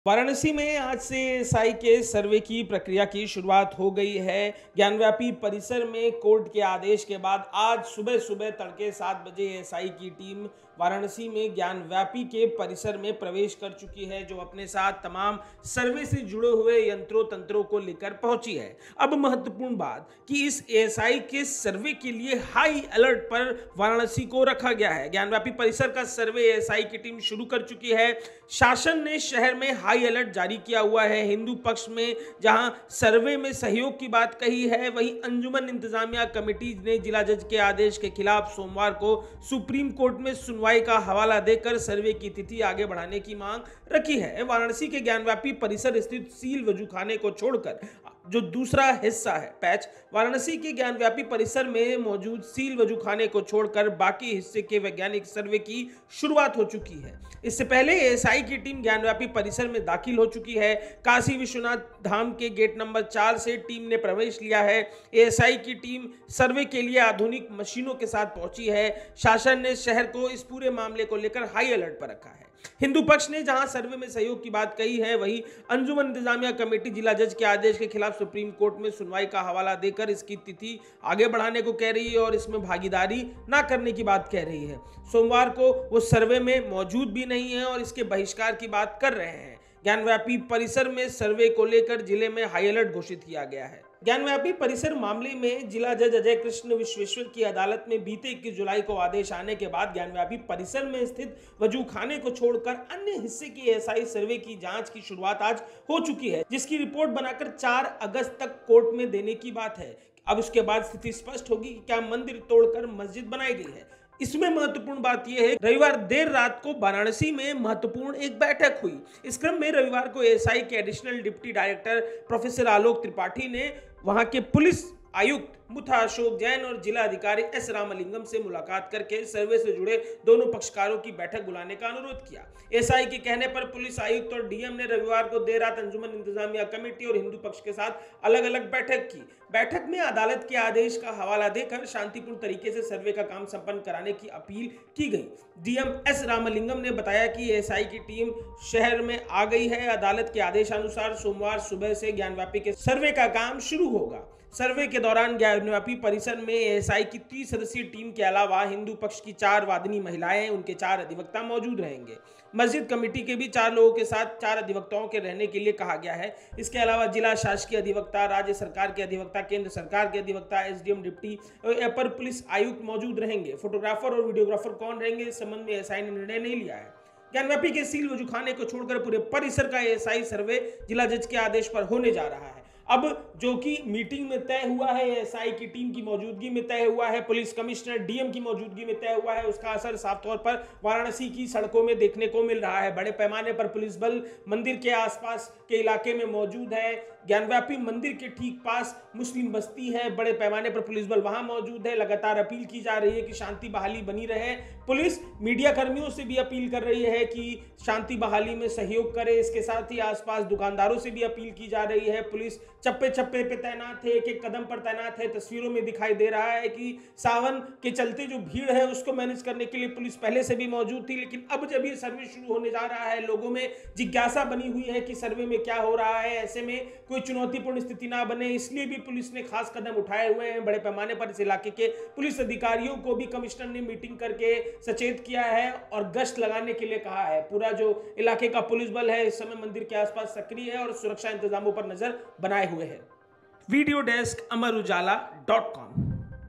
वाराणसी में आज से एएसआई के सर्वे की प्रक्रिया की शुरुआत हो गई है। ज्ञानव्यापी परिसर में कोर्ट के आदेश के बाद आज सुबह सुबह तड़के 7 बजे एएसआई की टीम वाराणसी में ज्ञानव्यापी के परिसर में प्रवेश कर चुकी है, जो अपने साथ तमाम सर्वे से जुड़े हुए यंत्रों तंत्रों को लेकर पहुंची है। अब महत्वपूर्ण बात कि इस एएसआई के सर्वे के लिए हाई अलर्ट पर वाराणसी को रखा गया है। ज्ञानव्यापी परिसर का सर्वे एएसआई की टीम शुरू कर चुकी है। शासन ने शहर में हाई अलर्ट जारी किया हुआ है। हिंदू पक्ष में जहां सर्वे में सहयोग की बात कही है, वहीं अंजुमन इंतजामिया कमेटी ने जिला जज के आदेश के खिलाफ सोमवार को सुप्रीम कोर्ट में सुनवाई का हवाला देकर सर्वे की तिथि आगे बढ़ाने की मांग रखी है। वाराणसी के ज्ञानव्यापी परिसर स्थित सील वजूखाने को छोड़कर जो दूसरा हिस्सा है पैच, वाराणसी के ज्ञानव्यापी परिसर में मौजूद सील वजूखाने को छोड़कर बाकी हिस्से के वैज्ञानिक सर्वे की शुरुआत हो चुकी है। इससे पहले एएसआई की टीम ज्ञानव्यापी परिसर में दाखिल हो चुकी है। काशी विश्वनाथ धाम के गेट नंबर 4 से टीम ने प्रवेश लिया है। एएसआई की टीम सर्वे के लिए आधुनिक मशीनों के साथ पहुंची है। शासन ने शहर को इस पूरे मामले को लेकर हाई अलर्ट पर रखा है। हिंदू पक्ष ने जहां सर्वे में सहयोग की बात कही है, वहीं अंजुमन इंतजामिया कमेटी जिला जज के आदेश के खिलाफ सुप्रीम कोर्ट में सुनवाई का हवाला देकर इसकी तिथि आगे बढ़ाने को कह रही है और इसमें भागीदारी ना करने की बात कह रही है। सोमवार को वो सर्वे में मौजूद भी नहीं है और इसके बहिष्कार की बात कर रहे हैं। ज्ञानव्यापी परिसर में सर्वे को लेकर जिले में हाई अलर्ट घोषित किया गया है। ज्ञानव्यापी परिसर मामले में जिला जज अजय कृष्ण विश्वेश्वर की अदालत में बीते 21 जुलाई को आदेश आने के बाद ज्ञानव्यापी परिसर में स्थित वजूखाने को छोड़कर अन्य हिस्से की एएसआई सर्वे की जांच की शुरुआत आज हो चुकी है, जिसकी रिपोर्ट बनाकर 4 अगस्त तक कोर्ट में देने की बात है। अब उसके बाद स्थिति स्पष्ट होगी कि क्या मंदिर तोड़कर मस्जिद बनाई गई है। इसमें महत्वपूर्ण बात यह है, रविवार देर रात को वाराणसी में महत्वपूर्ण एक बैठक हुई। इस क्रम में रविवार को एएसआई के additional deputy director professor Alok Tripathi ने वहां के पुलिस आयुक्त मुथा अशोक जैन और जिला अधिकारी एस रामलिंगम से मुलाकात करके सर्वे से जुड़े दोनों पक्षकारों की बैठक बुलाने का अनुरोध किया। एएसआई के कहने पर पुलिस आयुक्त और डीएम ने रविवार को देर रात अंजुमन इंतजामिया कमेटी और हिंदू पक्ष के साथ अलग अलग बैठक की। बैठक में अदालत के आदेश का हवाला देकर शांतिपूर्ण तरीके से सर्वे का काम संपन्न कराने की अपील की गई। डीएम एस रामलिंगम ने बताया कि एएसआई की टीम शहर में आ गई है। अदालत के आदेशानुसार सोमवार सुबह से ज्ञानव्यापी के सर्वे का काम शुरू होगा। सर्वे के दौरान ज्ञानव्यापी परिसर में एएसआई की 30 सदस्यीय टीम के अलावा हिंदू पक्ष की 4 वादिनी महिलाएं, उनके 4 अधिवक्ता मौजूद रहेंगे। मस्जिद कमेटी के भी 4 लोगों के साथ 4 अधिवक्ताओं के रहने के लिए कहा गया है। इसके अलावा जिला शासकीय अधिवक्ता, राज्य सरकार के अधिवक्ता, केंद्र सरकार के अधिवक्ता, एसडीएम, डिप्टी और अपर पुलिस आयुक्त मौजूद रहेंगे। फोटोग्राफर और वीडियोग्राफर कौन रहेंगे, इस संबंध में एएसआई ने निर्णय नहीं लिया है। ज्ञानव्यापी के सील वजूखाने को छोड़कर पूरे परिसर का एएसआई सर्वे जिला जज के आदेश पर होने जा रहा है। अब जो कि मीटिंग में तय हुआ है, एएसआई की टीम की मौजूदगी में तय हुआ है, पुलिस कमिश्नर डीएम की मौजूदगी में तय हुआ है, उसका असर साफ तौर पर वाराणसी की सड़कों में देखने को मिल रहा है। बड़े पैमाने पर पुलिस बल मंदिर के आसपास के इलाके में मौजूद है। ज्ञानव्यापी मंदिर के ठीक पास मुस्लिम बस्ती है, बड़े पैमाने पर पुलिस बल वहां मौजूद है। लगातार अपील की जा रही है कि शांति बहाली बनी रहे। पुलिस मीडिया कर्मियों से भी अपील कर रही है कि शांति बहाली में सहयोग करे। इसके साथ ही आसपास दुकानदारों से भी अपील की जा रही है। पुलिस चप्पे चप्पे पे तैनात है, एक एक कदम पर तैनात है। तस्वीरों में दिखाई दे रहा है कि सावन के चलते जो भीड़ है उसको मैनेज करने के लिए पुलिस पहले से भी मौजूद थी, लेकिन अब जब ये सर्वे शुरू होने जा रहा है, लोगों में जिज्ञासा बनी हुई है कि सर्वे में क्या हो रहा है। ऐसे में कोई चुनौतीपूर्ण स्थिति ना बने, इसलिए भी पुलिस ने खास कदम उठाए हुए हैं। बड़े पैमाने पर इस इलाके के पुलिस अधिकारियों को भी कमिश्नर ने मीटिंग करके सचेत किया है और गश्त लगाने के लिए कहा है। पूरा जो इलाके का पुलिस बल है इस समय मंदिर के आसपास सक्रिय है और सुरक्षा इंतजामों पर नजर बनाए हुए है। Video desk अमरुजाला.com।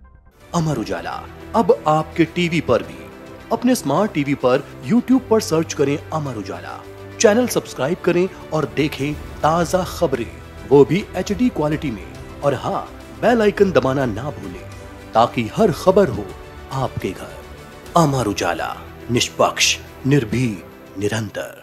अमर उजाला अब आपके टीवी पर भी। अपने स्मार्ट टीवी पर YouTube पर सर्च करें अमर उजाला, चैनल सब्सक्राइब करें और देखें ताजा खबरें, वो भी HD क्वालिटी में। और हाँ, बेल आइकन दबाना ना भूलें ताकि हर खबर हो आपके घर। अमर उजाला, निष्पक्ष, निर्भीक, निरंतर।